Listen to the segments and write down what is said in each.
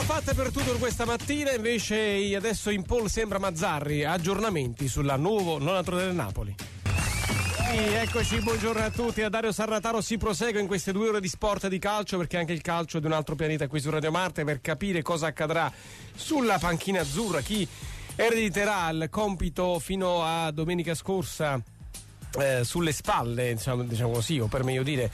fatte per Tudor questa mattina, invece adesso in pole sembra Mazzarri. Aggiornamenti sulla nuovo allenatore del Napoli. Eccoci, buongiorno a tutti. A Dario Sarrataro si prosegue in queste 2 ore di sport e di calcio, perché anche il calcio è di un altro pianeta qui su Radio Marte, per capire cosa accadrà sulla panchina azzurra, chi erediterà il compito fino a domenica scorsa sulle spalle, diciamo così, o per meglio dire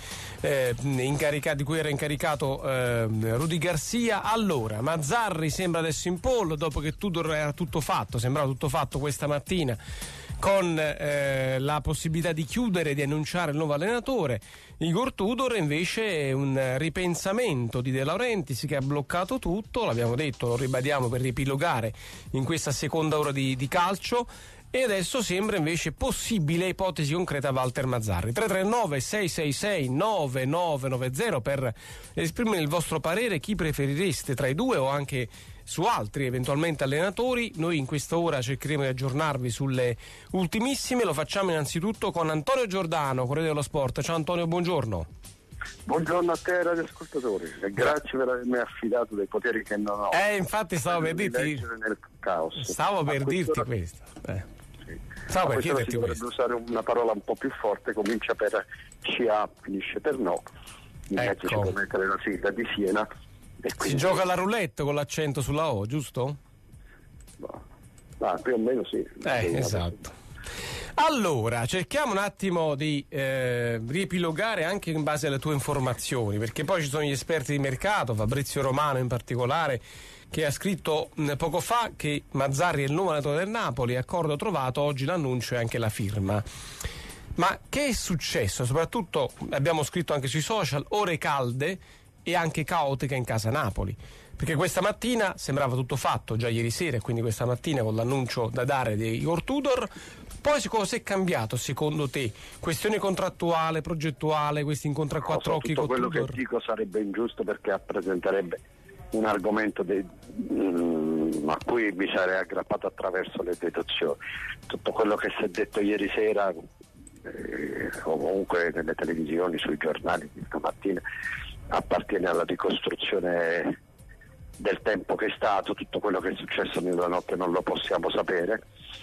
di cui era incaricato Rudy Garcia. Allora, Mazzarri sembra adesso in pole, dopo che Tudor era tutto fatto, sembrava tutto fatto questa mattina, con la possibilità di chiudere, di annunciare il nuovo allenatore. Igor Tudor invece è un ripensamento di De Laurentiis che ha bloccato tutto, l'abbiamo detto, lo ribadiamo per riepilogare in questa seconda ora di calcio. E adesso sembra invece possibile, ipotesi concreta, Walter Mazzarri. 339 666 9990 per esprimere il vostro parere, chi preferireste tra i due o anche su altri eventualmente allenatori. Noi in questa ora cercheremo di aggiornarvi sulle ultimissime. Lo facciamo innanzitutto con Antonio Giordano, Corriere dello Sport. Ciao Antonio, buongiorno. Buongiorno a te radioascoltatori e grazie per avermi affidato dei poteri che non ho. Infatti stavo per dirti nel caos. Stavo per dirti questo. Stavo per chiederti questo. Usare una parola un po' più forte, comincia per CA, finisce per no. In mezzo ci può mettere la sigla di Siena. E quindi... Si gioca alla roulette con l'accento sulla O, giusto? Più o meno sì. Esatto. Allora, cerchiamo un attimo di riepilogare anche in base alle tue informazioni, perché poi ci sono gli esperti di mercato, Fabrizio Romano in particolare, che ha scritto poco fa che Mazzarri è il nuovo allenatore del Napoli, accordo trovato, oggi l'annuncio e anche la firma. Ma che è successo? Soprattutto abbiamo scritto anche sui social, ore calde e anche caotica in casa Napoli, perché questa mattina sembrava tutto fatto già ieri sera, e quindi questa mattina con l'annuncio da dare di Igor Tudor. Poi cosa è cambiato secondo te? Questione contrattuale, progettuale, questi incontri a quattro occhi con Tudor? Quello che dico sarebbe ingiusto, perché rappresenterebbe un argomento a cui mi sarei aggrappato attraverso le deduzioni. Tutto quello che si è detto ieri sera o comunque nelle televisioni, sui giornali di stamattina, appartiene alla ricostruzione del tempo che è stato. Tutto quello che è successo nella notte non lo possiamo sapere.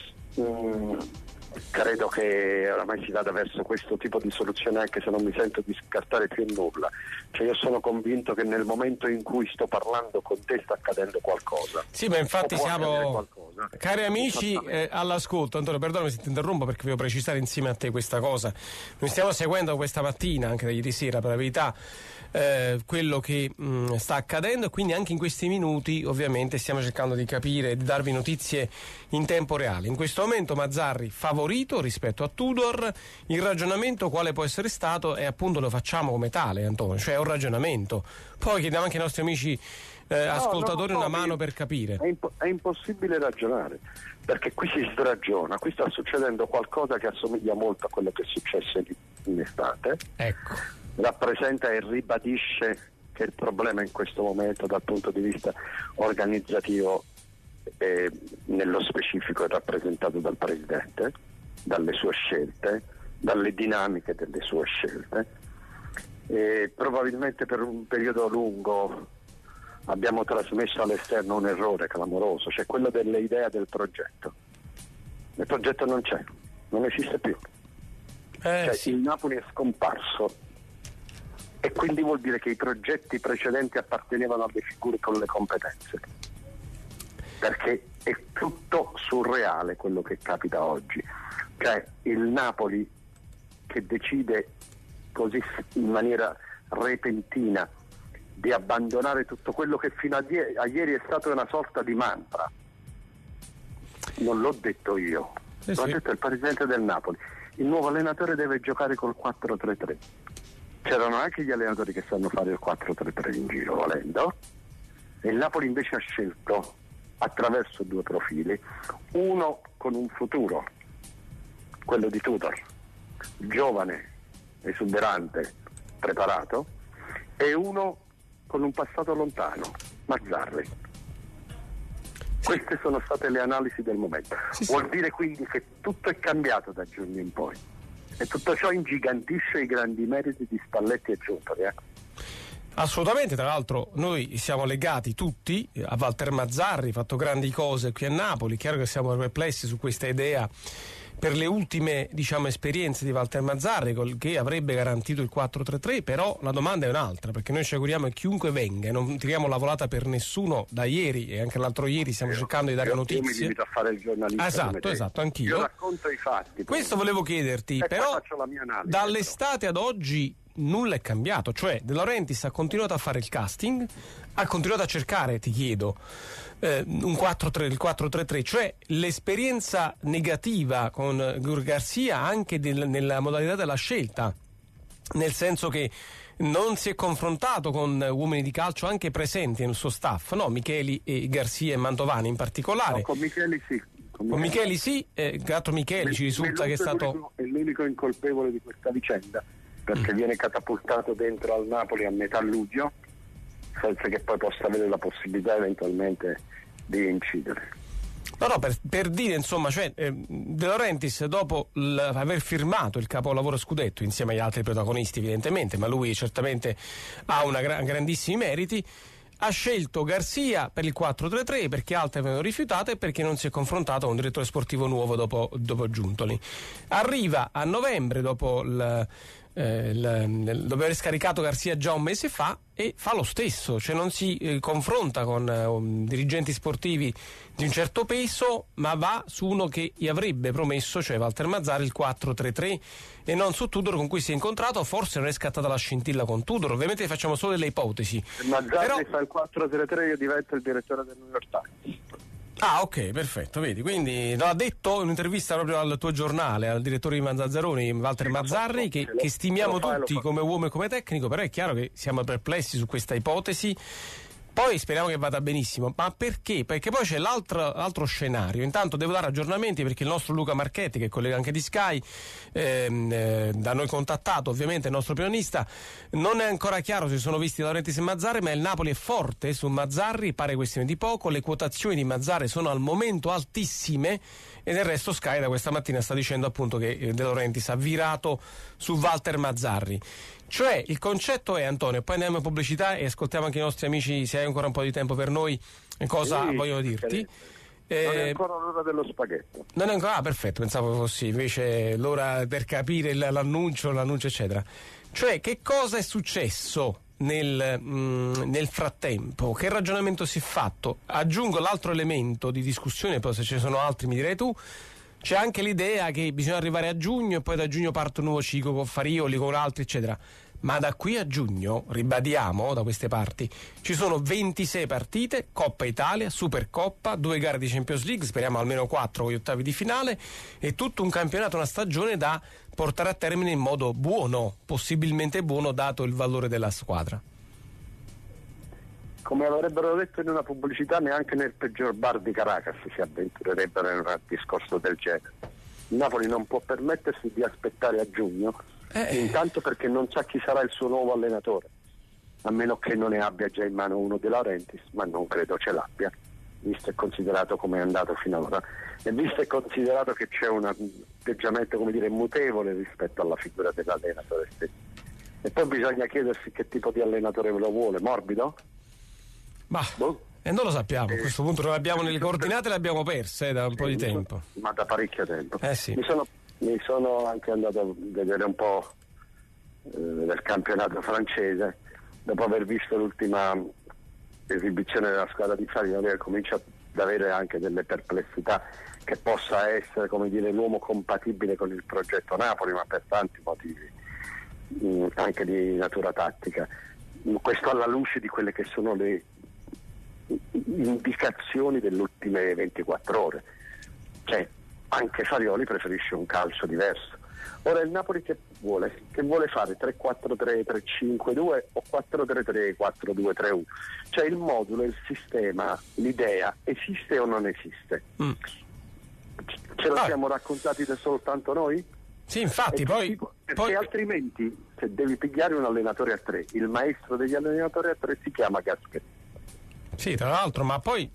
Credo che oramai si vada verso questo tipo di soluzione, anche se non mi sento di scartare più nulla. Cioè, io sono convinto che nel momento in cui sto parlando con te sta accadendo qualcosa. Sì, ma infatti siamo cari amici all'ascolto. Antonio, perdonami se ti interrompo, perché voglio precisare insieme a te questa cosa. Noi stiamo seguendo questa mattina, anche da ieri sera per la verità, quello che sta accadendo, e quindi anche in questi minuti ovviamente stiamo cercando di capire, di darvi notizie in tempo reale. In questo momento Mazzarri favorito rispetto a Tudor. Il ragionamento quale può essere stato, e appunto lo facciamo come tale, Antonio, cioè è un ragionamento. Poi chiediamo anche ai nostri amici ascoltatori una mano per capire. È impossibile ragionare, perché qui si sragiona, qui sta succedendo qualcosa che assomiglia molto a quello che è successo in estate. Ecco. Rappresenta e ribadisce che il problema in questo momento dal punto di vista organizzativo nello specifico è rappresentato dal Presidente, dalle sue scelte, dalle dinamiche delle sue scelte, e probabilmente per un periodo lungo abbiamo trasmesso all'esterno un errore clamoroso, cioè quello dell'idea del progetto. Il progetto non c'è, non esiste più. Sì. Il Napoli è scomparso, e quindi vuol dire che i progetti precedenti appartenevano alle figure con le competenze, perché è tutto surreale quello che capita oggi. Cioè il Napoli che decide così in maniera repentina di abbandonare tutto quello che fino a ieri è stato una sorta di mantra. Non l'ho detto io, l'ha detto il presidente del Napoli. Il nuovo allenatore deve giocare col 4-3-3. C'erano anche gli allenatori che sanno fare il 4-3-3 in giro, volendo, e il Napoli invece ha scelto attraverso 2 profili, uno con un futuro, quello di Tudor, giovane, esuberante, preparato, e uno con un passato lontano, Mazzarri. Queste sono state le analisi del momento. Vuol dire quindi che tutto è cambiato da giugno in poi, e tutto ciò ingigantisce i grandi meriti di Spalletti e Giuntoli. Assolutamente, tra l'altro noi siamo legati tutti a Walter Mazzarri, fatto grandi cose qui a Napoli, chiaro che siamo perplessi su questa idea per le ultime, diciamo, esperienze di Walter Mazzarri, che avrebbe garantito il 4-3-3, però la domanda è un'altra, perché noi ci auguriamo che chiunque venga, non tiriamo la volata per nessuno da ieri, e anche l'altro ieri stiamo cercando di dare notizie. Io mi limito a fare il giornalista. Esatto, anch'io. Io racconto i fatti. Questo volevo chiederti, però faccio la mia analisi, dall'estate ad oggi nulla è cambiato, cioè De Laurentiis ha continuato a fare il casting, ha continuato a cercare, ti chiedo, il 4-3-3, cioè l'esperienza negativa con Garcia anche nella modalità della scelta, nel senso che non si è confrontato con uomini di calcio anche presenti nel suo staff, no? Micheli e Garcia e Mantovani in particolare. No, con Micheli sì. Con Micheli sì, l'altro Micheli ci risulta che è stato... È l'unico incolpevole di questa vicenda, perché viene catapultato dentro al Napoli a metà luglio, senza che poi possa avere la possibilità eventualmente di incidere. No, per dire, insomma, cioè, De Laurentiis, dopo aver firmato il capolavoro scudetto insieme agli altri protagonisti evidentemente, ma lui certamente ha grandissimi meriti, ha scelto Garcia per il 4-3-3 perché altri avevano rifiutato e perché non si è confrontato con un direttore sportivo nuovo dopo Giuntoli. Arriva a novembre dopo dopo aver scaricato Garcia già un mese fa e fa lo stesso, cioè non si confronta con dirigenti sportivi di un certo peso, ma va su uno che gli avrebbe promesso, cioè Walter Mazzarri, il 4-3-3 e non su Tudor, con cui si è incontrato. Forse non è scattata la scintilla con Tudor, ovviamente facciamo solo delle ipotesi. Mazzarri fa il 4-3-3, io divento il direttore del New York Times. Ah, ok, perfetto, vedi, quindi l'ha detto in un'intervista proprio al tuo giornale, al direttore di Manzazzaroni, Walter Mazzarri, che stimiamo tutti come uomo e come tecnico, però è chiaro che siamo perplessi su questa ipotesi. Poi speriamo che vada benissimo, ma perché? Perché poi c'è l'altro scenario. Intanto devo dare aggiornamenti perché il nostro Luca Marchetti, che è collega anche di Sky, da noi contattato ovviamente, il nostro pianista, non è ancora chiaro se sono visti Laurentiis e Mazzarri, ma il Napoli è forte su Mazzarri, pare questione di poco, le quotazioni di Mazzarri sono al momento altissime e del resto Sky da questa mattina sta dicendo appunto che De Laurentiis ha virato su Walter Mazzarri. Cioè il concetto è, Antonio, poi andiamo in pubblicità e ascoltiamo anche i nostri amici, se hai ancora un po' di tempo per noi, cosa vogliono dirti. Non è ancora l'ora dello spaghetto. Non è ancora, perfetto, pensavo fossi invece l'ora per capire l'annuncio eccetera. Cioè che cosa è successo nel frattempo, che ragionamento si è fatto? Aggiungo l'altro elemento di discussione, poi se ce ne sono altri mi direi tu. C'è anche l'idea che bisogna arrivare a giugno e poi da giugno parte un nuovo ciclo con Farioli, con altri eccetera, ma da qui a giugno, ribadiamo da queste parti, ci sono 26 partite, Coppa Italia, Supercoppa, 2 gare di Champions League, speriamo almeno 4 con gli ottavi di finale, e tutto un campionato, una stagione da portare a termine in modo buono, possibilmente buono dato il valore della squadra. Come avrebbero detto in una pubblicità, neanche nel peggior bar di Caracas si avventurerebbero in un discorso del genere. Il Napoli non può permettersi di aspettare a giugno, intanto perché non sa chi sarà il suo nuovo allenatore, a meno che non ne abbia già in mano uno De Laurentiis, ma non credo ce l'abbia, visto e considerato come è andato finora, e visto e considerato che c'è un atteggiamento, come dire, mutevole rispetto alla figura dell'allenatore stesso. E poi bisogna chiedersi che tipo di allenatore lo vuole, morbido? Ma non lo sappiamo, a questo punto non abbiamo nelle coordinate, le abbiamo perse da un po' di tempo. Ma da parecchio tempo. Sì. Mi sono anche andato a vedere un po' del campionato francese, dopo aver visto l'ultima esibizione della squadra di Farioli, comincio ad avere anche delle perplessità che possa essere, come dire, l'uomo compatibile con il progetto Napoli, ma per tanti motivi, anche di natura tattica. Questo alla luce di quelle che sono le indicazioni delle ultime 24 ore, cioè anche Farioli preferisce un calcio diverso. Ora il Napoli che vuole fare 3-4-3, 3-5-2 o 4-3-3, 4-2-3-1, cioè il modulo, il sistema, l'idea esiste o non esiste? Ce lo siamo raccontati da soltanto noi? Sì, infatti poi altrimenti, se devi pigliare un allenatore a 3, il maestro degli allenatori a 3 si chiama Gasperini. Sì, tra l'altro, ma poi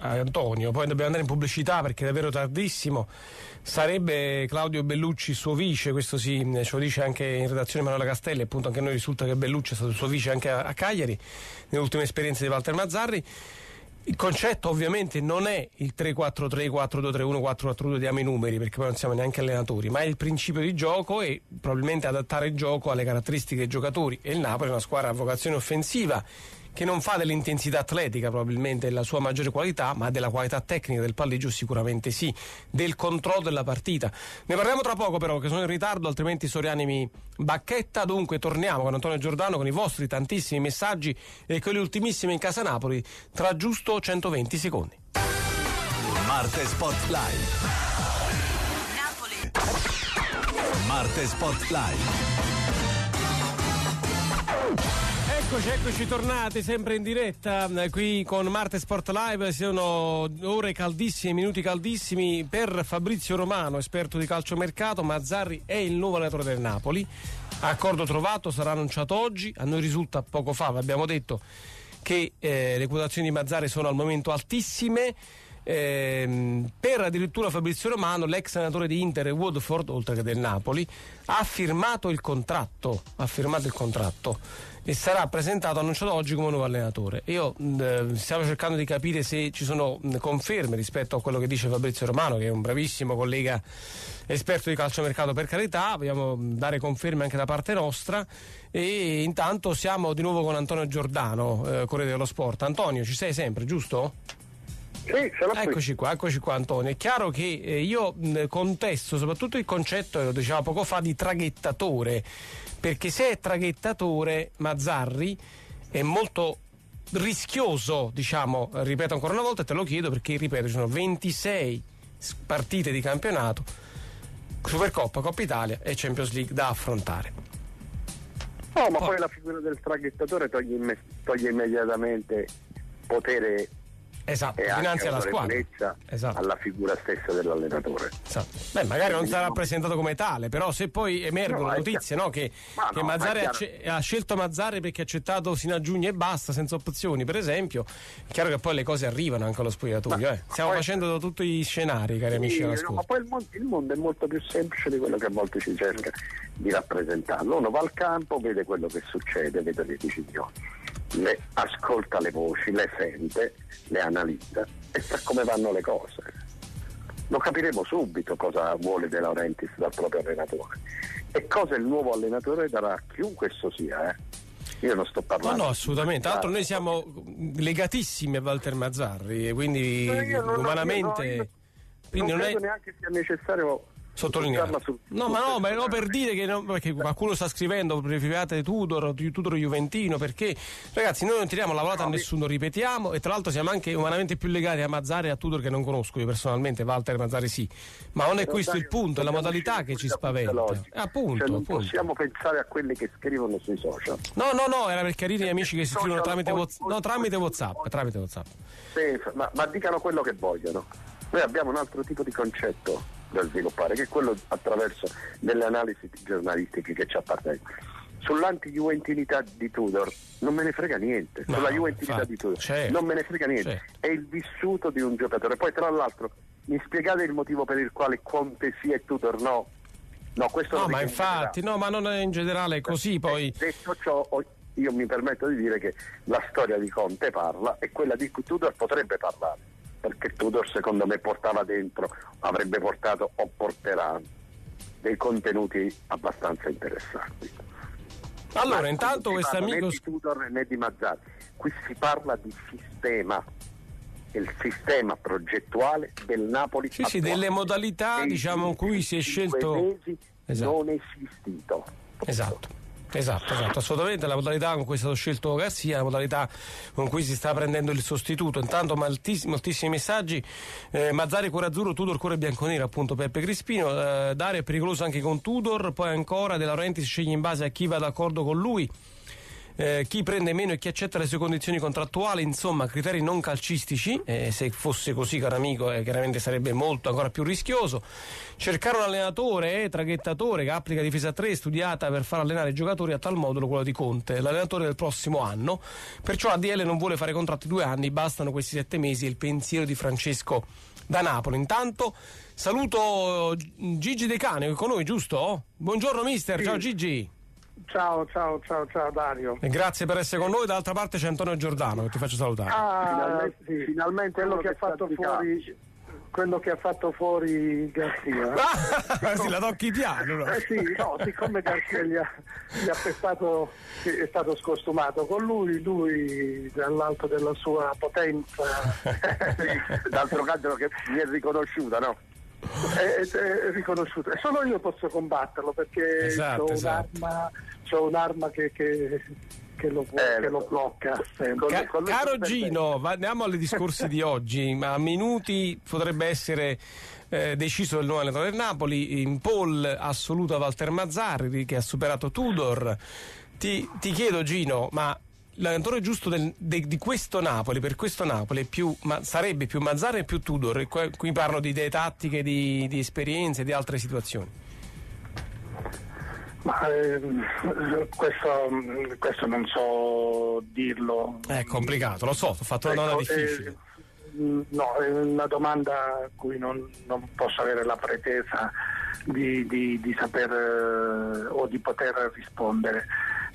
Antonio, poi dobbiamo andare in pubblicità perché è davvero tardissimo. Sarebbe Claudio Bellucci suo vice, questo ce lo dice anche in redazione Manuela Castelli, appunto anche a noi risulta che Bellucci è stato suo vice anche a Cagliari nelle ultime esperienze di Walter Mazzarri. Il concetto ovviamente non è il 3-4-3, 4-2-3-1, 4-4-2, diamo i numeri perché poi non siamo neanche allenatori, ma è il principio di gioco e probabilmente adattare il gioco alle caratteristiche dei giocatori. E il Napoli è una squadra a vocazione offensiva che non fa dell'intensità atletica probabilmente la sua maggiore qualità, ma della qualità tecnica del palleggio sicuramente sì, del controllo della partita. Ne parliamo tra poco però, che sono in ritardo, altrimenti Soriani mi bacchetta. Dunque torniamo con Antonio Giordano con i vostri tantissimi messaggi e quelli ultimissimi in casa Napoli tra giusto 120 secondi. Marte Spotlight. Napoli. Marte Spotlight. Eccoci tornati sempre in diretta qui con Marte Sport Live. Sono ore caldissime, minuti caldissimi per Fabrizio Romano, esperto di calciomercato. Mazzarri è il nuovo allenatore del Napoli, accordo trovato, sarà annunciato oggi. A noi risulta poco fa, vi abbiamo detto che le quotazioni di Mazzarri sono al momento altissime. Per addirittura Fabrizio Romano, l'ex allenatore di Inter e Woodford, oltre che del Napoli, ha firmato il contratto e sarà presentato, annunciato oggi come nuovo allenatore. Io stiamo cercando di capire se ci sono conferme rispetto a quello che dice Fabrizio Romano, che è un bravissimo collega esperto di calciomercato, per carità. Vogliamo dare conferme anche da parte nostra e intanto siamo di nuovo con Antonio Giordano, Corriere dello Sport. Antonio, ci sei sempre, giusto? Sì, ce l'ho eccoci qua Antonio. È chiaro che io contesto soprattutto il concetto, lo diceva poco fa, di traghettatore, perché se è traghettatore Mazzarri è molto rischioso, diciamo, ripeto ancora una volta e te lo chiedo perché, ripeto, ci sono 26 partite di campionato, Supercoppa, Coppa Italia e Champions League da affrontare. No, ma poi la figura del traghettatore toglie immediatamente potere. Esatto, e dinanzi alla squadra, esatto, alla figura stessa dell'allenatore. Esatto. Beh, magari non sarà presentato come tale, però se poi emergono notizie, no, che Mazzarri ha scelto Mazzarri perché ha accettato sino a giugno e basta, senza opzioni, per esempio, è chiaro che poi le cose arrivano anche allo spogliatoio. Stiamo facendo tutti gli scenari, cari amici dell'ascolto. Ma poi il mondo è molto più semplice di quello che a volte si cerca di rappresentarlo. Uno va al campo, vede quello che succede, vede le decisioni, ascolta le voci, le sente, le analizza e sa come vanno le cose. Lo capiremo subito cosa vuole De Laurentiis dal proprio allenatore e cosa il nuovo allenatore darà a chiunque esso sia. Io non sto parlando. No, assolutamente. Tra l'altro noi siamo legatissimi a Walter Mazzarri, quindi umanamente. Non credo neanche sia necessario sottolineare. Ma per dire che perché qualcuno sta scrivendo preferiate Tudor Juventino, perché ragazzi noi non tiriamo la volata a nessuno, ripetiamo, e tra l'altro siamo anche umanamente più legati a Mazzarri e a Tudor, che non conosco io personalmente. Walter Mazzarri sì, ma non è questo il punto, è la modalità che ci spaventa. Appunto, non possiamo pensare a quelli che scrivono sui social. No, era per chiarire gli amici che si scrivono tramite WhatsApp. Sì, ma dicano quello che vogliono. Noi abbiamo un altro tipo di concetto da sviluppare, che è quello attraverso delle analisi giornalistiche che ci appartengono. Sull'anti-juventinità di Tudor non me ne frega niente, sulla juventinità di Tudor non me ne frega niente, è il vissuto di un giocatore. Poi tra l'altro mi spiegate il motivo per il quale Conte sì e Tudor no? No, questo no, ma infatti ma non è in generale così. Poi detto ciò, io mi permetto di dire che la storia di Conte parla e quella di Tudor potrebbe parlare, perché Tudor secondo me avrebbe portato o porterà dei contenuti abbastanza interessanti. Allora, intanto questo amico né di Tudor né di Mazzarri, qui si parla di sistema, il sistema progettuale del Napoli, delle modalità diciamo in cui si è scelto non esistito. Esatto, assolutamente. La modalità con cui è stato scelto Garcia, la modalità con cui si sta prendendo il sostituto. Intanto moltissimi messaggi. Mazzarri cuore azzurro, Tudor cuore bianconero, appunto Peppe Crispino. Dario è pericoloso anche con Tudor. Poi ancora De Laurentiis sceglie in base a chi va d'accordo con lui. chi prende meno e chi accetta le sue condizioni contrattuali, insomma criteri non calcistici, se fosse così, caro amico, chiaramente sarebbe molto ancora più rischioso. Cercare un allenatore traghettatore che applica difesa 3 studiata per far allenare i giocatori a tal modulo quello di Conte, l'allenatore del prossimo anno, perciò ADL non vuole fare contratti 2 anni, bastano questi 7 mesi, è il pensiero di Francesco da Napoli. Intanto saluto Gigi De Cane, che è con noi, giusto? Buongiorno mister, sì. Ciao Gigi. Ciao Dario. E grazie per essere con noi. Dall'altra parte c'è Antonio Giordano che ti faccio salutare. Finalmente quello che ha fatto fuori Garzia. Sì, la tocchi piano. No? Siccome Garzia gli ha pestato, è stato scostumato con lui dall'alto della sua potenza. D'altro canto che mi è riconosciuta, no? È riconosciuto, e solo io posso combatterlo perché c'ho un'arma che lo blocca sempre. Caro Gino, andiamo ai discorsi di oggi, ma a minuti potrebbe essere deciso il nuovo allenatore del Napoli, in pole assoluta Walter Mazzarri che ha superato Tudor. Ti chiedo Gino, ma l'allenatore giusto di questo Napoli, per questo Napoli sarebbe più Mazzarri e più Tudor? Qui parlo di idee tattiche, di esperienze, di altre situazioni. Ma questo non so dirlo. È complicato, lo so, ho fatto una domanda difficile. No, è una domanda a cui non posso avere la pretesa di saper o di poter rispondere.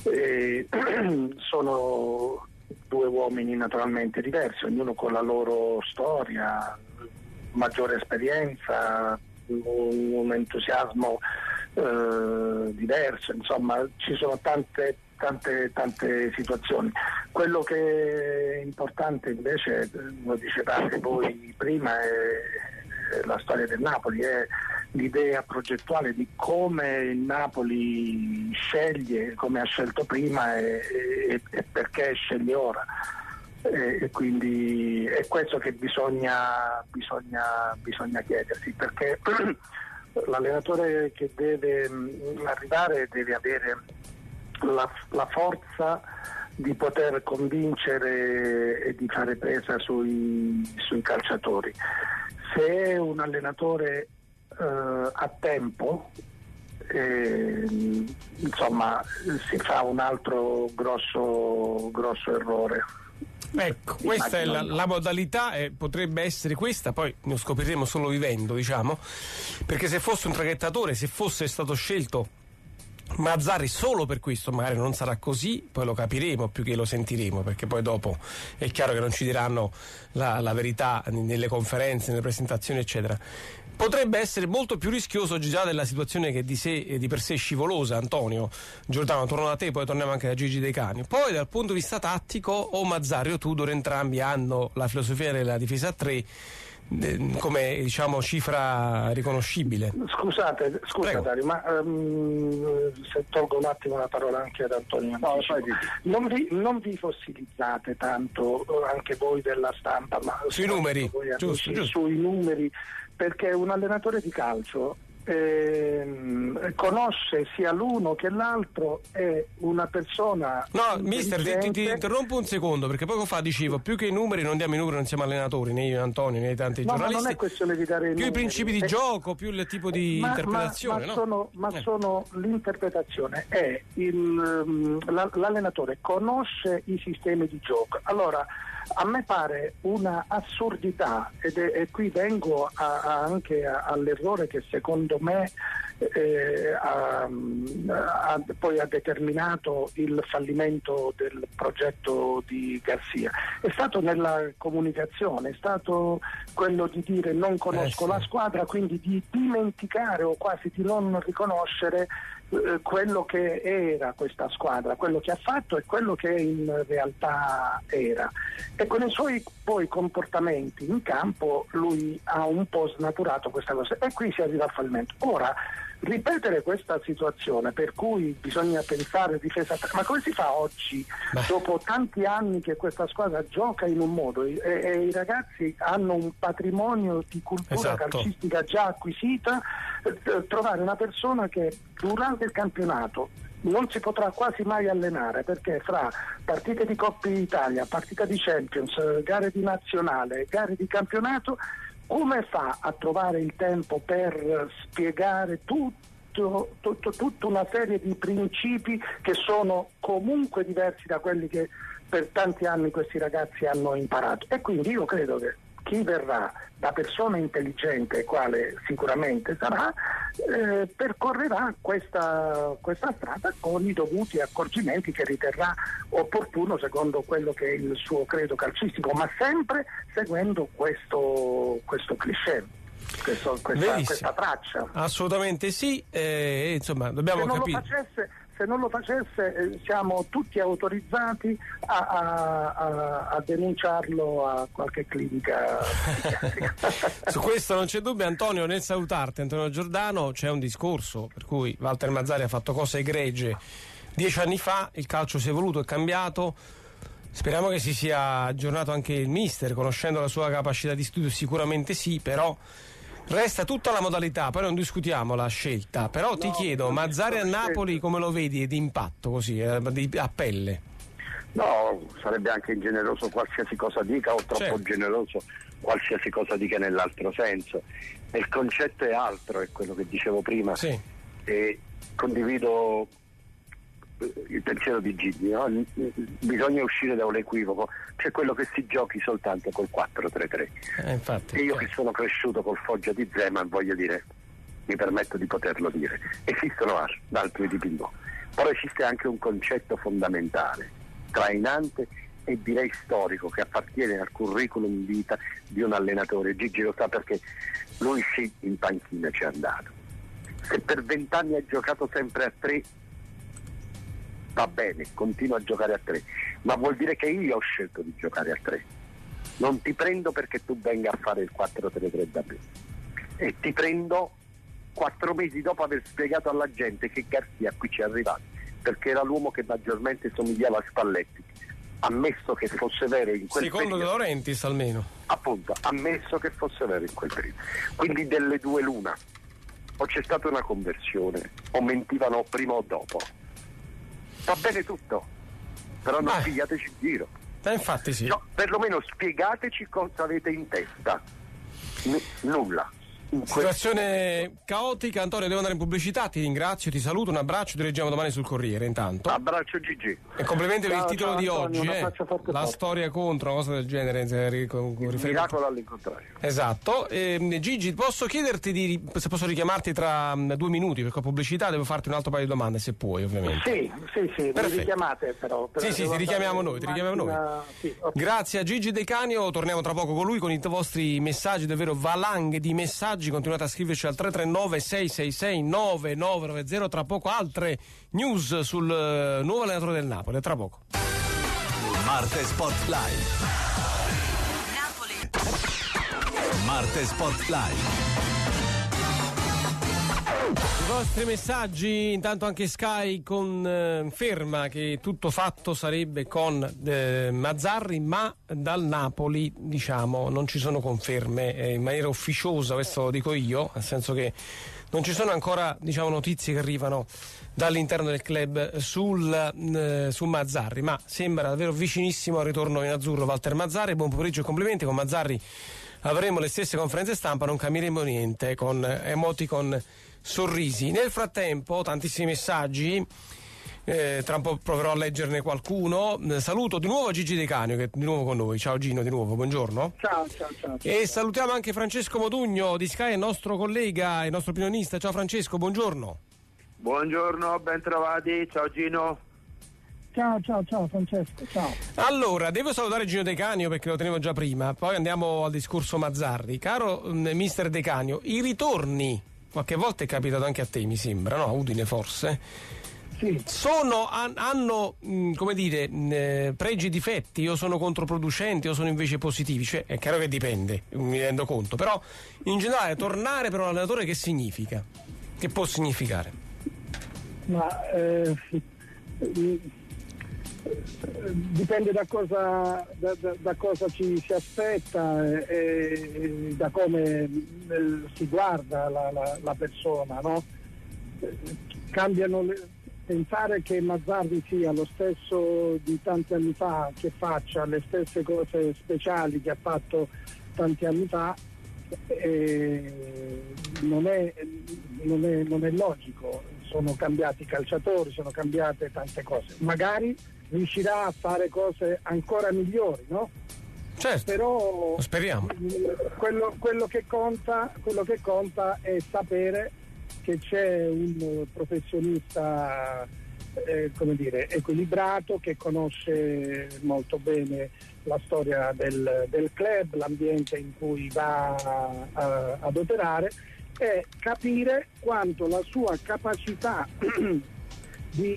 Sono 2 uomini naturalmente diversi, ognuno con la loro storia, maggiore esperienza, un entusiasmo diverso, insomma ci sono tante situazioni. Quello che è importante invece, lo dicevate voi prima, è la storia del Napoli, è l'idea progettuale di come il Napoli sceglie, come ha scelto prima e perché sceglie ora. E quindi è questo che bisogna chiedersi, perché l'allenatore che deve arrivare deve avere la forza di poter convincere e di fare presa sui calciatori. Se è un allenatore a tempo, insomma si fa un altro grosso errore. Ecco, questa è la modalità, potrebbe essere questa, poi lo scopriremo solo vivendo, diciamo, perché se fosse un traghettatore, se fosse stato scelto Mazzarri solo per questo, magari non sarà così, poi lo capiremo più che lo sentiremo, perché poi dopo è chiaro che non ci diranno la verità nelle conferenze, nelle presentazioni eccetera. Potrebbe essere molto più rischioso già della situazione che di per sé scivolosa. Antonio Giordano, torno da te, poi torniamo anche da Gigi De Cani. Poi dal punto di vista tattico o Mazzarri o Tudor, entrambi hanno la filosofia della difesa a 3 come diciamo cifra riconoscibile. Scusate Dario, ma se tolgo un attimo la parola anche ad Antonio, non vi fossilizzate tanto anche voi della stampa, ma sui numeri, giusto. Sui numeri, perché un allenatore di calcio conosce sia l'uno che l'altro, è una persona. No, mister, ti interrompo un secondo, perché poco fa dicevo più che i numeri non diamo i numeri, non siamo allenatori, né io e Antonio né tanti giornalisti. Ma non è questione di dare più i principi di gioco, più il tipo di interpretazione. Sono l'interpretazione, è l'allenatore conosce i sistemi di gioco. Allora a me pare una assurdità, e qui vengo anche all'errore che secondo me poi ha determinato il fallimento del progetto di Garzia. È stato nella comunicazione, è stato quello di dire non conosco la squadra, quindi di dimenticare o quasi di non riconoscere quello che era questa squadra, quello che ha fatto e quello che in realtà era, e con i suoi poi comportamenti in campo lui ha un po' snaturato questa cosa e qui si arriva al fallimento. Ora ripetere questa situazione per cui bisogna pensare difesa, ma come si fa oggi, dopo tanti anni che questa squadra gioca in un modo e i ragazzi hanno un patrimonio di cultura calcistica già acquisita, trovare una persona che durante il campionato non si potrà quasi mai allenare, perché fra partite di Coppa Italia, partita di Champions, gare di nazionale, gare di campionato, come fa a trovare il tempo per spiegare tutta una serie di principi che sono comunque diversi da quelli che per tanti anni questi ragazzi hanno imparato? E quindi io credo che chi verrà da persona intelligente, quale sicuramente sarà, percorrerà questa strada con i dovuti accorgimenti che riterrà opportuno secondo quello che è il suo credo calcistico, ma sempre seguendo questo cliché, questa traccia. Assolutamente sì, insomma dobbiamo capire. Se non lo facesse siamo tutti autorizzati a denunciarlo a qualche clinica. Su questo non c'è dubbio. Antonio, nel salutarti, Antonio Giordano, c'è un discorso per cui Walter Mazzarri ha fatto cose egregie 10 anni fa, il calcio si è evoluto, è cambiato. Speriamo che si sia aggiornato anche il mister, conoscendo la sua capacità di studio sicuramente sì, però resta tutta la modalità, poi non discutiamo la scelta, però ti chiedo, Mazzarri a Napoli come lo vedi di impatto così, a pelle? No, sarebbe anche ingeneroso qualsiasi cosa dica, o troppo generoso qualsiasi cosa dica nell'altro senso. E il concetto è altro, è quello che dicevo prima. Sì. E condivido il pensiero di Gigi, no? Bisogna uscire da un equivoco, c'è quello che si giochi soltanto col 4-3-3. Infatti, e io che sono cresciuto col Foggia di Zeman, voglio dire, mi permetto di poterlo dire, esistono altri tipi di gioco, però esiste anche un concetto fondamentale, trainante e direi storico, che appartiene al curriculum in vita di un allenatore. Gigi lo sa perché lui sì, in panchina ci è andato. Se per 20 anni ha giocato sempre a 3, va bene, continua a giocare a 3, ma vuol dire che io ho scelto di giocare a 3. Non ti prendo perché tu venga a fare il 4-3-3 da me, e ti prendo 4 mesi dopo aver spiegato alla gente che Garzia qui ci è arrivato perché era l'uomo che maggiormente somigliava a Spalletti, ammesso che fosse vero in quel secondo periodo. De Laurentiis almeno, appunto, ammesso che fosse vero in quel periodo. Quindi delle due l'una, o c'è stata una conversione o mentivano prima o dopo. Va bene tutto, però non pigliateci in giro. Infatti sì. No, perlomeno spiegateci cosa avete in testa. Nulla. Situazione caotica. Antonio, devo andare in pubblicità, ti ringrazio, ti saluto, un abbraccio, ti leggiamo domani sul Corriere intanto. Abbraccio Gigi. E complimenti per il titolo di Antonio, oggi, la storia contro, una cosa del genere. Miracolo all'incontrario. Esatto. Gigi, posso chiederti se posso richiamarti tra 2 minuti, perché ho pubblicità, devo farti un altro paio di domande, se puoi, ovviamente. Sì, mi richiamate però. Sì, ti richiamiamo noi, Sì, okay. Grazie a Gigi De Canio, torniamo tra poco con lui con i vostri messaggi, davvero valanghe di messaggi. Continuate a scriverci al 339 666 9990. Tra poco altre news sul nuovo allenatore del Napoli, a tra poco. Marte Spotlight. Napoli. Marte Spotlight. I vostri messaggi, intanto anche Sky conferma che tutto fatto sarebbe con Mazzarri, ma dal Napoli diciamo non ci sono conferme in maniera ufficiosa, questo lo dico io, nel senso che non ci sono ancora notizie che arrivano dall'interno del club su Mazzarri, ma sembra davvero vicinissimo al ritorno in azzurro Walter Mazzarri. Buon pomeriggio e complimenti. Con Mazzarri avremo le stesse conferenze stampa, non cambieremo niente, con emoticon sorrisi. Nel frattempo tantissimi messaggi, tra un po' proverò a leggerne qualcuno. Saluto di nuovo Gigi De Canio, che è di nuovo con noi. Ciao Gino, di nuovo, buongiorno. Ciao. E salutiamo anche Francesco Modugno di Sky, il nostro collega, il nostro opinionista. Ciao Francesco, buongiorno. Buongiorno, ben trovati, ciao Gino. Ciao Francesco, ciao. Allora, devo salutare Gino De Canio perché lo tenevo già prima, poi andiamo al discorso Mazzarri. Caro mister De Canio, i ritorni, qualche volta è capitato anche a te, mi sembra, no? A Udine forse. Sì. Hanno come dire, pregi e difetti, o sono controproducenti o sono invece positivi, cioè è chiaro che dipende, mi rendo conto, però in generale tornare per un allenatore che significa? Che può significare? Ma dipende da cosa ci si aspetta e da come si guarda la persona, no? pensare che Mazzarri sia lo stesso di tanti anni fa, che faccia le stesse cose speciali che ha fatto tanti anni fa, non è logico. Sono cambiati i calciatori, sono cambiate tante cose. Magari riuscirà a fare cose ancora migliori, no? Certo, però lo speriamo. Quello che conta è sapere che c'è un professionista equilibrato, che conosce molto bene la storia del club, l'ambiente in cui va ad operare, e capire quanto la sua capacità di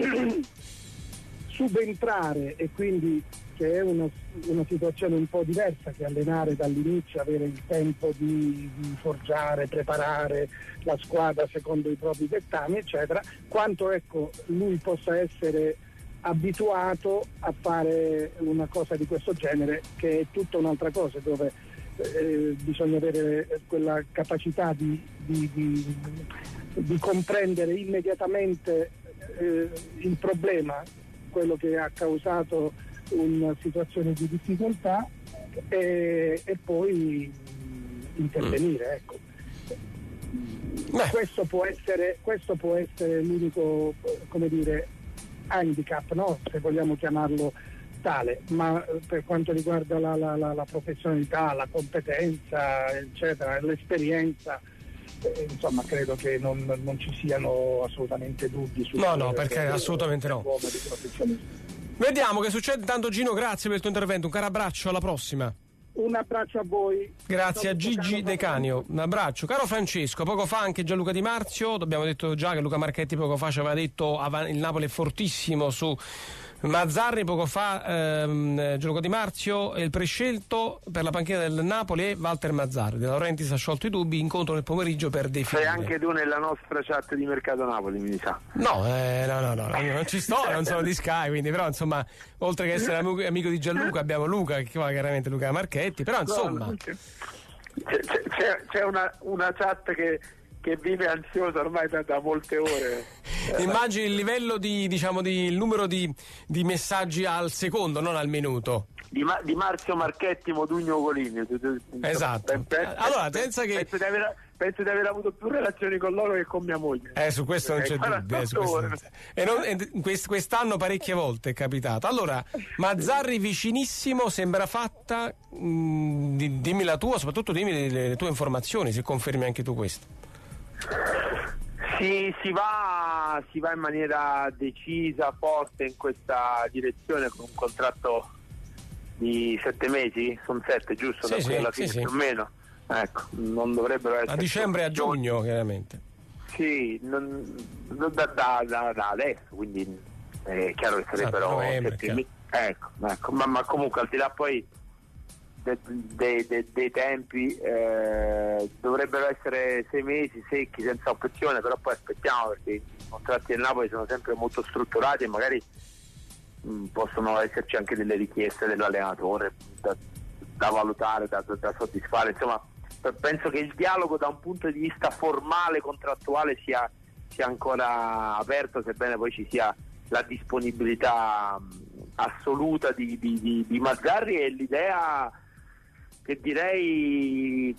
subentrare, e quindi che è una situazione un po' diversa che allenare dall'inizio, avere il tempo di forgiare, preparare la squadra secondo i propri dettami, eccetera, quanto lui possa essere abituato a fare una cosa di questo genere, che è tutta un'altra cosa, dove bisogna avere quella capacità di comprendere immediatamente il problema, quello che ha causato una situazione di difficoltà, e poi intervenire, ecco. Questo può essere l'unico, handicap, no? Se vogliamo chiamarlo tale, ma per quanto riguarda la professionalità, la competenza, eccetera, l'esperienza, insomma, credo che non ci siano assolutamente dubbi su perché assolutamente no. Vediamo che succede. Intanto, Gino, grazie per il tuo intervento, un caro abbraccio, alla prossima. Un abbraccio a voi. Grazie a Gigi De Canio, un abbraccio. Caro Francesco, poco fa anche Gianluca Di Marzio, abbiamo detto già che Luca Marchetti poco fa ci aveva detto il Napoli è fortissimo su Mazzarri, poco fa Gianluca Di Marzio, e il prescelto per la panchina del Napoli è Walter Mazzarri. De Laurentiis ha sciolto i dubbi, incontro nel pomeriggio per definire. Sei anche tu nella nostra chat di Mercato Napoli, mi sa. No, non ci sto, non sono di Sky, quindi, però insomma, oltre che essere amico di Gianluca, abbiamo Luca, che chiaramente Luca Marchetti, però insomma c'è una chat che vive ansiosa ormai da molte ore. Immagini il livello il numero di messaggi al secondo, non al minuto. Di Marzio Marchetti, Modugno Colini. Esatto. Allora, pensa che penso di aver avuto più relazioni con loro che con mia moglie. Su questo non c'è dubbio. Quest'anno parecchie volte è capitato. Allora, Mazzarri vicinissimo, sembra fatta. Dimmi la tua, soprattutto dimmi le tue informazioni, se confermi anche tu questo. Sì, si va in maniera decisa, forte in questa direzione, con un contratto di 7 mesi, sono 7 giusto? Sì, alla fine più o meno. Ecco, non dovrebbero essere. A dicembre e a giugno, chiaramente. Sì, non da adesso, quindi è chiaro che sarebbero novembre, ecco, ma comunque al di là poi dei tempi, dovrebbero essere 6 mesi secchi senza opzione, però poi aspettiamo, perché i contratti del Napoli sono sempre molto strutturati e magari possono esserci anche delle richieste dell'allenatore da valutare, da soddisfare. Insomma, penso che il dialogo da un punto di vista formale, contrattuale, sia ancora aperto, sebbene poi ci sia la disponibilità assoluta di Mazzarri, e l'idea, che direi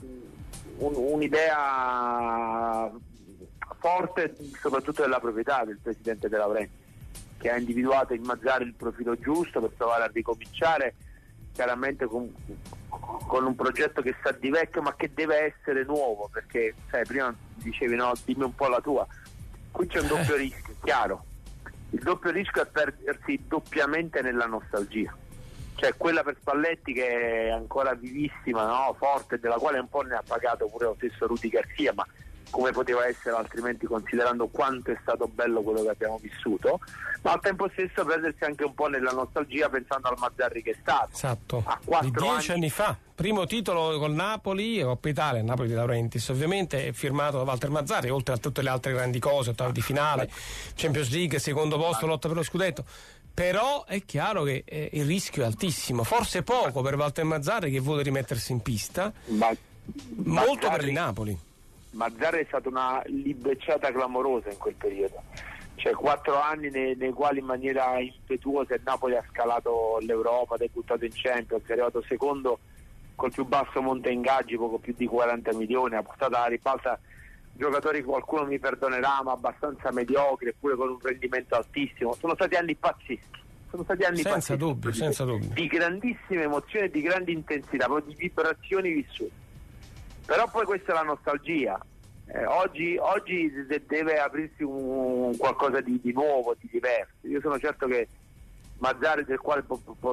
un'idea forte soprattutto della proprietà, del presidente De Laurentiis, che ha individuato in Mazzarri il profilo giusto per provare a ricominciare, chiaramente con un progetto che sa di vecchio ma che deve essere nuovo, perché sai, prima dicevi dimmi un po' la tua, qui c'è un doppio rischio, chiaro. Il doppio rischio è perdersi doppiamente nella nostalgia, cioè quella per Spalletti che è ancora vivissima, no? Forte, della quale un po' ne ha pagato pure lo stesso Rudy Garcia, ma come poteva essere altrimenti, considerando quanto è stato bello quello che abbiamo vissuto, ma al tempo stesso perdersi anche un po' nella nostalgia pensando al Mazzarri che è stato. Esatto, a 4 di 10 anni fa, primo titolo col Napoli, Coppa Italia, Napoli di Laurentiis, ovviamente è firmato da Walter Mazzarri, oltre a tutte le altre grandi cose, ottavi di finale, Champions League, secondo posto, lotta per lo scudetto. Però è chiaro che il rischio è altissimo, forse poco per Walter Mazzarri, che vuole rimettersi in pista, molto per il Napoli. Mazzarri è stata una libecciata clamorosa in quel periodo, Cioè 4 anni nei quali in maniera impetuosa il Napoli ha scalato l'Europa, ha debuttato in Champions, è arrivato secondo col più basso monte ingaggi, poco più di 40 milioni, ha portato alla ribalta giocatori, qualcuno mi perdonerà, ma abbastanza mediocri, eppure con un rendimento altissimo. Sono stati anni pazzeschi. Senza dubbio. Di grandissime emozioni, di grande intensità, proprio di vibrazioni vissute. Però poi questa è la nostalgia. Oggi deve aprirsi qualcosa di nuovo, di diverso. Io sono certo che Mazzarri, del quale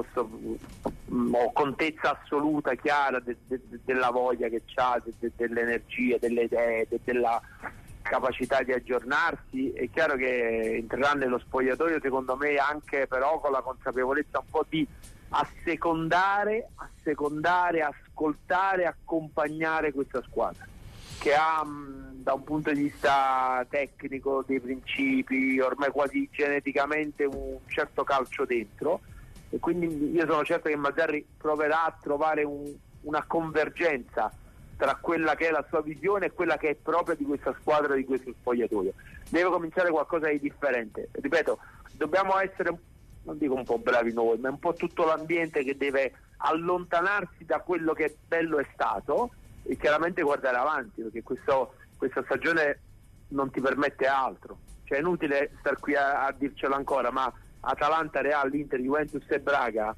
ho contezza assoluta, chiara della voglia che ha, dell'energia, delle idee, della capacità di aggiornarsi, è chiaro che entrerà nello spogliatoio, secondo me, anche però con la consapevolezza un po' di assecondare, ascoltare, accompagnare questa squadra, che ha da un punto di vista tecnico dei principi, ormai quasi geneticamente un certo calcio dentro, e quindi io sono certo che Mazzarri proverà a trovare una convergenza tra quella che è la sua visione e quella che è propria di questa squadra, di questo spogliatoio. Deve cominciare qualcosa di differente. Ripeto, dobbiamo essere, non dico un po' bravi noi, ma un po' tutto l'ambiente che deve allontanarsi da quello che bello è stato e chiaramente guardare avanti, perché questa stagione non ti permette altro. Cioè è inutile star qui a dircelo ancora, ma Atalanta, Real, Inter, Juventus e Braga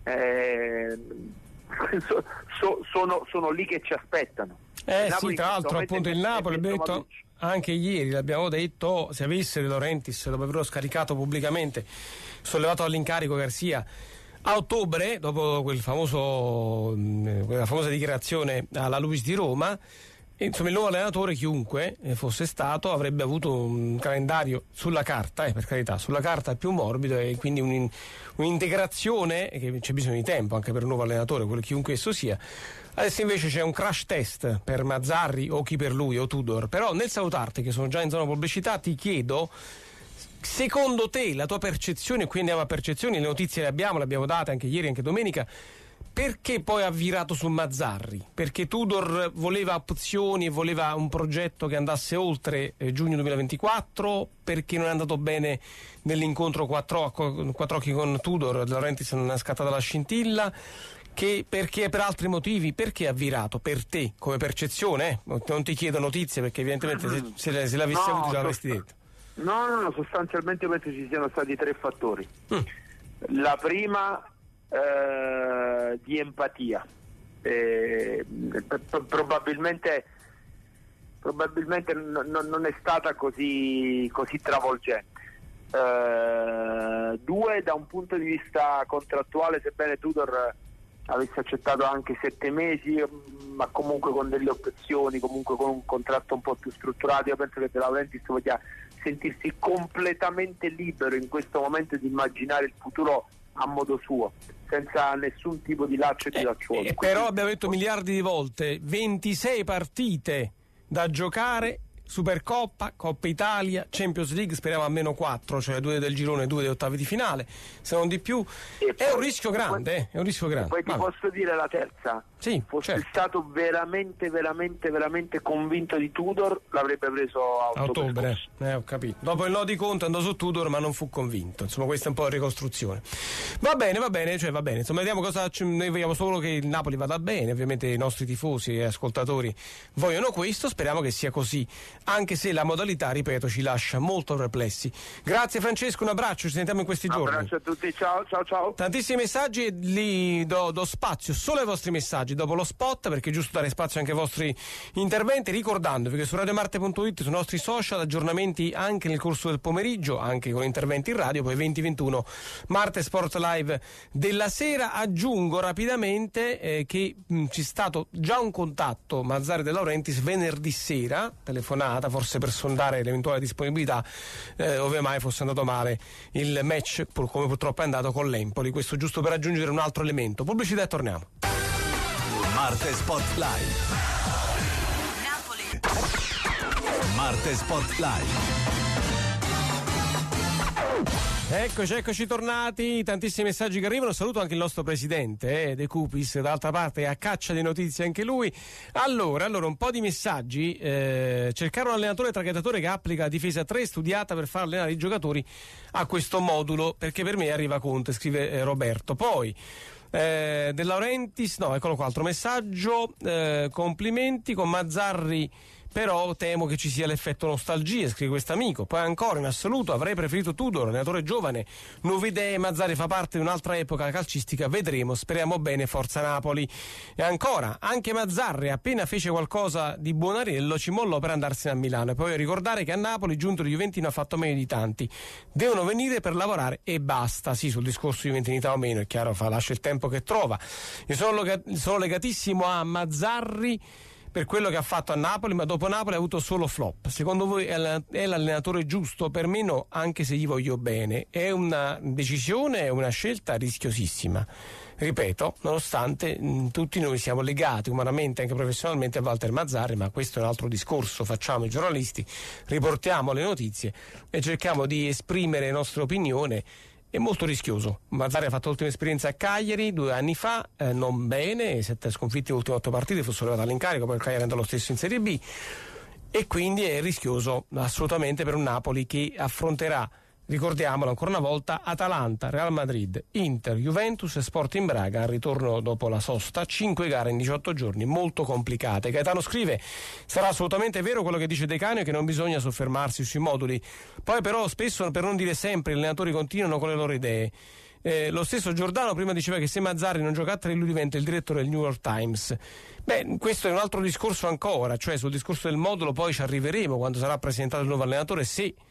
sono lì che ci aspettano. Sì, tra l'altro appunto il Napoli, abbiamo detto anche ieri, l'abbiamo detto, se avesse De Laurentiis, dopo averlo scaricato pubblicamente, sollevato all'incarico Garcia a ottobre, dopo quella famosa dichiarazione alla Luis di Roma, insomma il nuovo allenatore, chiunque fosse stato, avrebbe avuto un calendario sulla carta, per carità, sulla carta più morbido, e quindi un'integrazione che c'è bisogno di tempo anche per un nuovo allenatore, chiunque esso sia. Adesso invece c'è un crash test per Mazzarri o chi per lui o Tudor. Però nel salutarti, che sono già in zona pubblicità, ti chiedo, secondo te, la tua percezione, qui andiamo a percezioni, le notizie le abbiamo date anche ieri, anche domenica, perché poi ha virato su Mazzarri? Perché Tudor voleva opzioni e voleva un progetto che andasse oltre giugno 2024, perché non è andato bene nell'incontro quattro occhi con Tudor, De Laurentiis non è scattata la scintilla, perché per altri motivi? Perché ha virato per te come percezione? Non ti chiedo notizie, perché evidentemente se l'avessi avuto te l'avresti detto. No, sostanzialmente penso ci siano stati 3 fattori. La prima, di empatia, probabilmente non è stata così travolgente. 2, da un punto di vista contrattuale, sebbene Tudor avesse accettato anche 7 mesi, ma comunque con delle opzioni, comunque con un contratto un po' più strutturato, io penso che De Laurentiis voglia sentirsi completamente libero in questo momento di immaginare il futuro a modo suo, senza nessun tipo di laccio e di lacciuolo. Però abbiamo detto miliardi di volte, 26 partite da giocare, Supercoppa, Coppa Italia, Champions League, speriamo almeno 4, cioè 2 del girone e 2 degli ottavi di finale, se non di più. È un rischio grande, è un rischio grande. Poi ti posso dire la terza. Sì, fosse stato veramente convinto di Tudor, l'avrebbe preso a ottobre. Ho capito. Dopo il no di Conte andò su Tudor, ma non fu convinto. Insomma, questa è un po' la ricostruzione. Va bene. Insomma, vediamo cosa noi vogliamo, solo che il Napoli vada bene. Ovviamente i nostri tifosi e ascoltatori vogliono questo. Speriamo che sia così, anche se la modalità, ripeto, ci lascia molto perplessi. Grazie Francesco, un abbraccio, ci sentiamo in questi giorni. Un abbraccio a tutti, ciao. Tantissimi messaggi, e li do spazio solo ai vostri messaggi dopo lo spot, perché è giusto dare spazio anche ai vostri interventi, ricordandovi che su radiomarte.it, sui nostri social, aggiornamenti anche nel corso del pomeriggio, anche con interventi in radio, poi 20-21 Marte Sport Live della sera. Aggiungo rapidamente che c'è stato già un contatto Mazzarri De Laurentiis venerdì sera, telefonata forse per sondare l'eventuale disponibilità, ove mai fosse andato male il match, come purtroppo è andato con l'Empoli. Questo giusto per aggiungere un altro elemento. Pubblicità e torniamo. Marte Sport Live. Napoli. Marte Sport Live. Eccoci tornati, tantissimi messaggi che arrivano. Saluto anche il nostro presidente De Cupis, d'altra parte è a caccia di notizie anche lui. Allora un po' di messaggi. Cercare un allenatore traghettatore che applica la difesa 3 studiata per far allenare i giocatori a questo modulo, perché per me arriva Conte, scrive Roberto. Poi De Laurentiis, no, eccolo qua, altro messaggio. Complimenti con Mazzarri, però temo che ci sia l'effetto nostalgia, scrive questo amico. Poi ancora, in assoluto avrei preferito Tudor, allenatore giovane, nuove idee, Mazzarri fa parte di un'altra epoca calcistica, vedremo, speriamo bene, forza Napoli. E ancora, anche Mazzarri appena fece qualcosa di Buonarello ci mollò per andarsene a Milano. E poi ricordare che a Napoli giunto di Juventino ha fatto meglio di tanti, devono venire per lavorare e basta. Sì, sul discorso juventinità o meno è chiaro, lascia il tempo che trova. Io sono legatissimo a Mazzarri per quello che ha fatto a Napoli, ma dopo Napoli ha avuto solo flop. Secondo voi è l'allenatore giusto? Per me no, anche se gli voglio bene. È una decisione, è una scelta rischiosissima. Ripeto, nonostante tutti noi siamo legati umanamente, anche professionalmente, a Walter Mazzarri, ma questo è un altro discorso. Facciamo i giornalisti, riportiamo le notizie e cerchiamo di esprimere la nostra opinione. È molto rischioso. Mazzarri ha fatto l'ultima esperienza a Cagliari 2 anni fa, non bene, 7 sconfitte, le ultime 8 partite, fossero arrivati all'incarico, poi il Cagliari andò lo stesso in Serie B, e quindi è rischioso assolutamente per un Napoli che affronterà, ricordiamolo ancora una volta, Atalanta, Real Madrid, Inter, Juventus e Sporting Braga al ritorno dopo la sosta, 5 gare in 18 giorni, molto complicate. Gaetano scrive: sarà assolutamente vero quello che dice De Canio, che non bisogna soffermarsi sui moduli, poi però spesso, per non dire sempre, gli allenatori continuano con le loro idee. Lo stesso Giordano prima diceva che se Mazzarri non gioca a 3 lui diventa il direttore del New York Times. Questo è un altro discorso ancora, cioè sul discorso del modulo poi ci arriveremo quando sarà presentato il nuovo allenatore,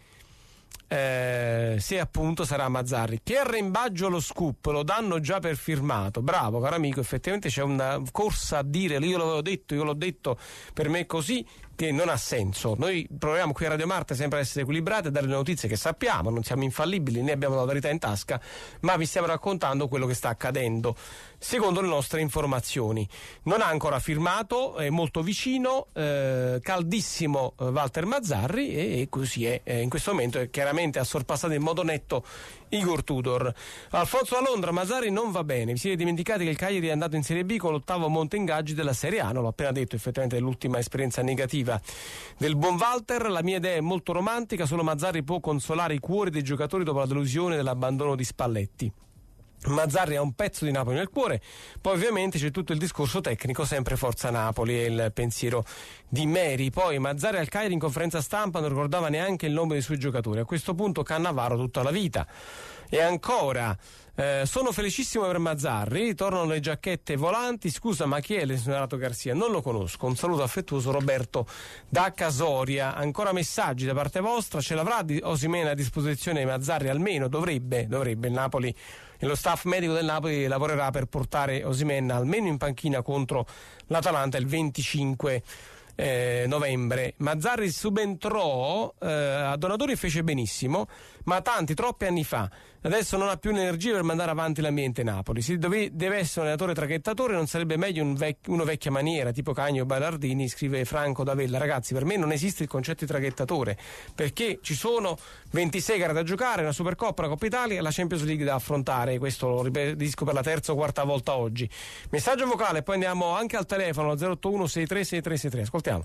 se appunto sarà Mazzarri. Che arrembaggio lo scoop, lo danno già per firmato. Bravo caro amico, effettivamente c'è una corsa a dire io l'ho detto, per me è così, che non ha senso. Noi proviamo qui a Radio Marte sempre a essere equilibrati, a dare le notizie che sappiamo, non siamo infallibili né abbiamo la verità in tasca, ma vi stiamo raccontando quello che sta accadendo secondo le nostre informazioni. Non ha ancora firmato, è molto vicino, caldissimo Walter Mazzarri, e così è. In questo momento chiaramente ha sorpassato in modo netto Igor Tudor. Alfonso da Londra: Mazzarri non va bene, vi siete dimenticati che il Cagliari è andato in Serie B con l'8º monte ingaggi della Serie A, non l'ho appena detto, effettivamente è l'ultima esperienza negativa del buon Walter. La mia idea è molto romantica, solo Mazzarri può consolare i cuori dei giocatori dopo la delusione dell'abbandono di Spalletti. Mazzarri ha un pezzo di Napoli nel cuore, poi ovviamente c'è tutto il discorso tecnico, sempre forza Napoli, è il pensiero di Mary. Poi Mazzarri al Cagliari in conferenza stampa non ricordava neanche il nome dei suoi giocatori, a questo punto Cannavaro tutta la vita. E ancora, sono felicissimo per Mazzarri, tornano le giacchette volanti. Scusa, ma chi è l'esonerato Garzia? Non lo conosco. Un saluto affettuoso, Roberto da Casoria. Ancora messaggi da parte vostra. Ce l'avrà Osimhen a disposizione Mazzarri? Almeno dovrebbe il Napoli, e lo staff medico del Napoli lavorerà per portare Osimhen almeno in panchina contro l'Atalanta il 25 novembre. Mazzarri subentrò a Donatori e fece benissimo, ma troppi anni fa. Adesso non ha più l'energia per mandare avanti l'ambiente Napoli. Se deve essere un allenatore traghettatore, non sarebbe meglio uno vecchia maniera tipo Cagno o Ballardini, scrive Franco D'Avella. Ragazzi, per me non esiste il concetto di traghettatore, perché ci sono 26 gare da giocare, una Supercoppa, una Coppa Italia e la Champions League da affrontare. Questo lo ribadisco per la terza o quarta volta oggi. Messaggio vocale, poi andiamo anche al telefono 081 636363. Ascoltiamo.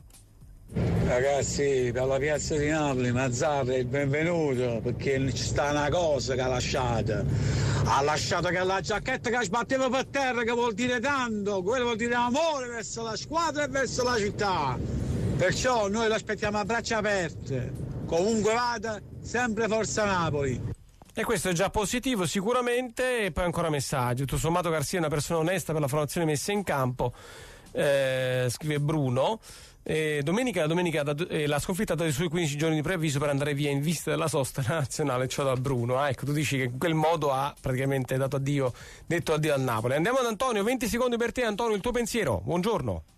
Ragazzi, per la piazza di Napoli Mazzarri il benvenuto, perché ci sta una cosa che ha lasciato che la giacchetta che sbatteva per terra, che vuol dire tanto, quello vuol dire amore verso la squadra e verso la città, perciò noi lo aspettiamo a braccia aperte, comunque vada, sempre forza Napoli. E questo è già positivo sicuramente. E poi ancora messaggio: tutto sommato Garzia è una persona onesta per la formazione messa in campo, scrive Bruno. Domenica la sconfitta ha dato i suoi 15 giorni di preavviso per andare via in vista della sosta nazionale, cioè da Bruno. Ecco, tu dici che in quel modo ha praticamente detto addio al Napoli. Andiamo ad Antonio, 20 secondi per te Antonio, il tuo pensiero. Buongiorno.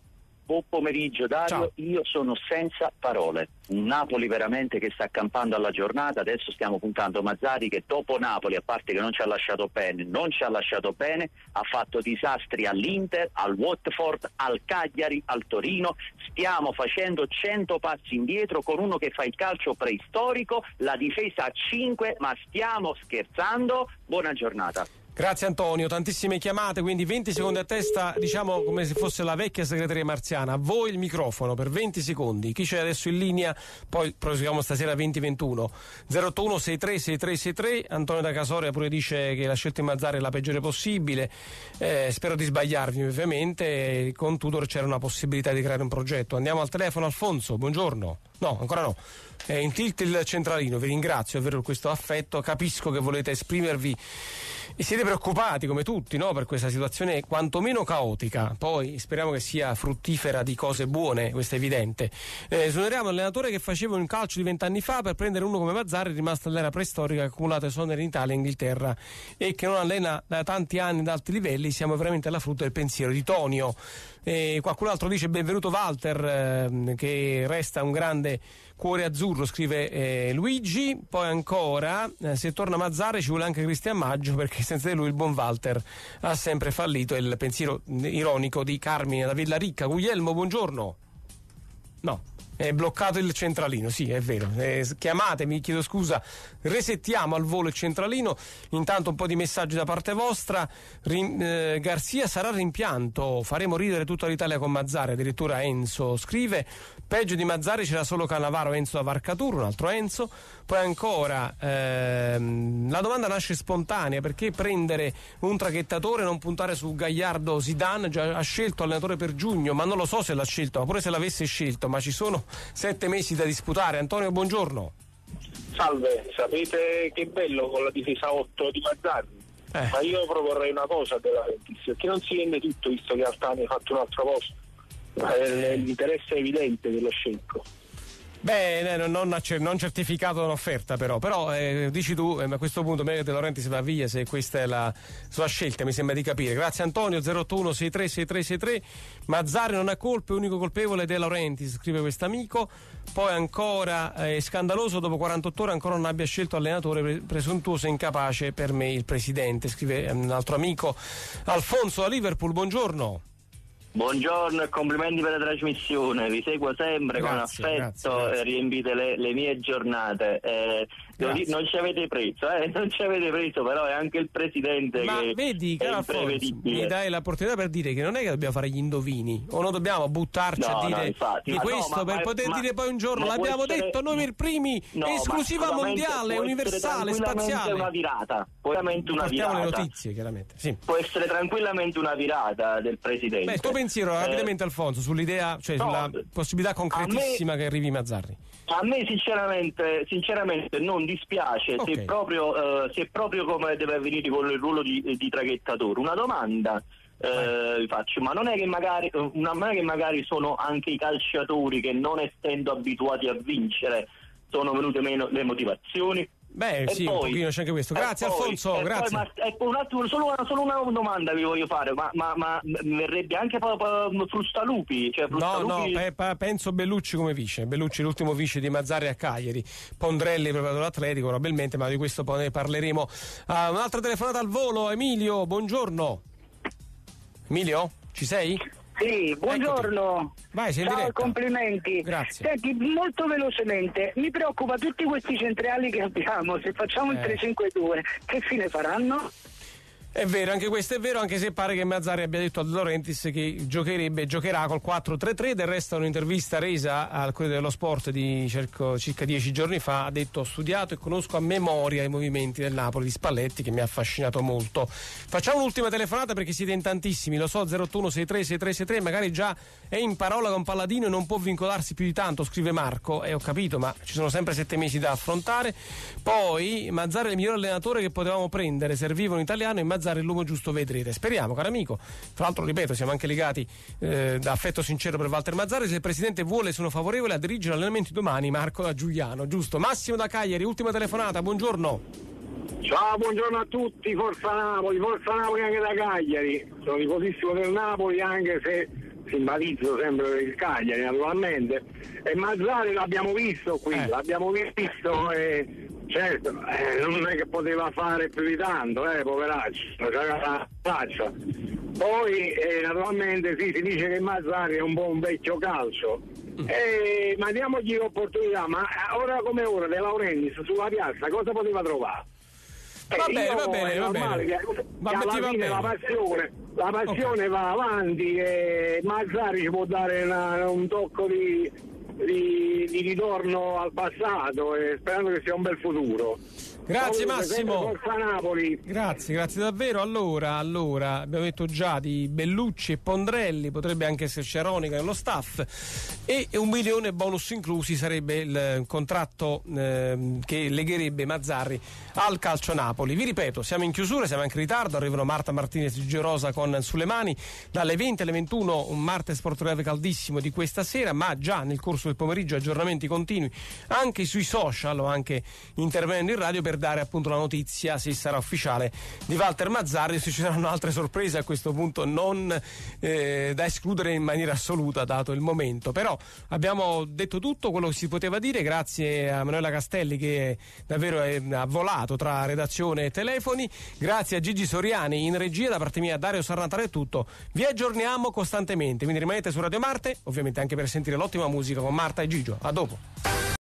Buon pomeriggio Dario. Ciao. Io sono senza parole. Un Napoli veramente che sta accampando alla giornata. Adesso stiamo puntando Mazzarri, che dopo Napoli, a parte che non ci ha lasciato bene, ha fatto disastri all'Inter, al Watford, al Cagliari, al Torino. Stiamo facendo 100 passi indietro con uno che fa il calcio preistorico, la difesa a 5, ma stiamo scherzando? Buona giornata. Grazie Antonio, tantissime chiamate, quindi 20 secondi a testa, diciamo come se fosse la vecchia segreteria marziana. A voi il microfono per 20 secondi. Chi c'è adesso in linea? Poi proseguiamo stasera 2021. 081 63 6363. Antonio da Casoria pure dice che la scelta di Mazzarri è la peggiore possibile. Spero di sbagliarvi ovviamente. Con Tudor c'era una possibilità di creare un progetto. Andiamo al telefono. Alfonso, buongiorno. No, ancora no. In tilt il centralino, vi ringrazio per questo affetto, capisco che volete esprimervi e siete preoccupati come tutti, no, per questa situazione quantomeno caotica, poi speriamo che sia fruttifera di cose buone, questo è evidente. Suoneremo l'allenatore che faceva un calcio di 20 anni fa per prendere uno come Mazzarri, rimasto nell'era preistorica, accumulato esoneri in Italia e Inghilterra e che non allena da tanti anni ad alti livelli. Siamo veramente alla frutta del pensiero di Tonio. Qualcun altro dice benvenuto Walter, che resta un grande cuore azzurro, scrive Luigi. Poi ancora se torna Mazzarri ci vuole anche Cristian Maggio, perché senza di lui il buon Walter ha sempre fallito. È il pensiero ironico di Carmine da Villaricca. Guglielmo, buongiorno. No, è bloccato il centralino, sì, è vero. Chiamatemi, chiedo scusa, resettiamo al volo il centralino. Intanto un po' di messaggi da parte vostra. Garzia sarà rimpianto, faremo ridere tutta l'Italia con Mazzarri, addirittura Enzo scrive. Peggio di Mazzarri c'era solo Cannavaro, Enzo da Varcaturo, un altro Enzo. Poi ancora la domanda nasce spontanea: perché prendere un traghettatore e non puntare su Gagliardo? Zidane già ha scelto allenatore per giugno, ma non lo so se l'ha scelto, ma pure se l'avesse scelto, ma ci sono 7 mesi da disputare. Antonio, buongiorno. Salve, sapete che bello con la difesa 8 di Mazzarri? Ma io proporrei una cosa della Ventis, che non si vende tutto, visto che Altani ha fatto un altro posto. L'interesse è evidente dello scelto. Beh, non certificato un'offerta però dici tu, a questo punto meglio che De Laurentiis va via, se questa è la sua scelta, mi sembra di capire. Grazie Antonio. 081 63 6363. Mazzarri non ha colpe, unico colpevole De Laurentiis, scrive quest'amico. Poi ancora è scandaloso dopo 48 ore ancora non abbia scelto allenatore, presuntuoso e incapace per me il presidente, scrive un altro amico. Alfonso da Liverpool, buongiorno. Buongiorno e complimenti per la trasmissione, vi seguo sempre con affetto, grazie. Riempite le mie giornate. Non ci avete preso, però è anche il presidente che vedi, è imprevedibile. Mi dai l'opportunità per dire che non è che dobbiamo fare gli indovini, o non dobbiamo buttarci a dire infatti, di questo per poter dire poi un giorno l'abbiamo detto noi per primi, esclusiva mondiale, universale, spaziale. Una virata, le notizie chiaramente. Sì. Può essere tranquillamente una virata del presidente. Beh, il tuo pensiero rapidamente Alfonso sull'idea, cioè sulla possibilità concretissima che arrivi Mazzarri. A me sinceramente non dispiace, okay. se proprio come deve avvenire con il ruolo di traghettatore. Una domanda vi faccio, ma non è che magari sono anche i calciatori che, non essendo abituati a vincere, sono venute meno le motivazioni? Beh, sì, un pochino c'è anche questo. Grazie Alfonso, grazie. Un attimo, solo una domanda vi voglio fare, ma verrebbe anche Frustalupi? Cioè Frustalupi... No, penso Bellucci come vice. Bellucci l'ultimo vice di Mazzarri a Cagliari. Pondrelli preparatore atletico probabilmente, ma di questo poi ne parleremo. Un'altra telefonata al volo, Emilio, buongiorno. Emilio, ci sei? Sì, buongiorno. Vai, sei in ciao, diretta. Complimenti. Grazie. Senti, molto velocemente, mi preoccupa tutti questi centrali che abbiamo, se facciamo il 3-5-2, che fine faranno? È vero, anche questo è vero, anche se pare che Mazzarri abbia detto a De Laurentiis che giocherà col 4-3-3. Del resto un'intervista resa al Corriere dello Sport di circa 10 giorni fa ha detto: ho studiato e conosco a memoria i movimenti del Napoli di Spalletti, che mi ha affascinato molto. Facciamo un'ultima telefonata perché siete in tantissimi, lo so. 01 63 6363, magari già è in parola con Palladino e non può vincolarsi più di tanto, scrive Marco. Ho capito, ma ci sono sempre 7 mesi da affrontare. Poi Mazzarri è il miglior allenatore che potevamo prendere, serviva un italiano e Mazzarri l'uomo giusto, vedrete. Speriamo, caro amico. Tra l'altro, ripeto, siamo anche legati da affetto sincero per Walter Mazzarri. Se il presidente vuole, sono favorevole a dirigere allenamenti domani. Marco da Giuliano, giusto. Massimo da Cagliari, ultima telefonata, buongiorno. Ciao, buongiorno a tutti, forza Napoli anche da Cagliari. Sono tifosissimo del Napoli, anche se simpatizzo sempre il Cagliari naturalmente, e Mazzarri l'abbiamo visto qui, certo, non è che poteva fare più di tanto, poveraccio, c'era la faccia. Poi naturalmente sì, si dice che Mazzarri è un po' un vecchio calcio, ma diamogli l'opportunità. Ma ora come ora De Laurentiis sulla piazza cosa poteva trovare? Va bene. La passione va avanti e Mazzarri ci può dare un tocco di ritorno al passato, sperando che sia un bel futuro. Grazie Massimo. Forza Napoli. Grazie davvero. Allora, abbiamo detto già di Bellucci e Pondrelli, potrebbe anche esserci Aronica nello staff, e 1 milione bonus inclusi sarebbe il contratto che legherebbe Mazzarri al Calcio Napoli. Vi ripeto, siamo in chiusura, siamo anche in ritardo, arrivano Marta Martinez e Gigi Rosa con Sulle Mani dalle 20 alle 21, un martes sportivo caldissimo di questa sera, ma già nel corso del pomeriggio aggiornamenti continui anche sui social o anche intervenendo in radio per dare appunto la notizia, se sarà ufficiale, di Walter Mazzarri, se ci saranno altre sorprese a questo punto non da escludere in maniera assoluta dato il momento. Però abbiamo detto tutto quello che si poteva dire, grazie a Manuela Castelli che davvero ha volato tra redazione e telefoni, grazie a Gigi Soriani in regia, da parte mia Dario Sarnatale è tutto, vi aggiorniamo costantemente, quindi rimanete su Radio Marte, ovviamente anche per sentire l'ottima musica con Marta e Gigio. A dopo.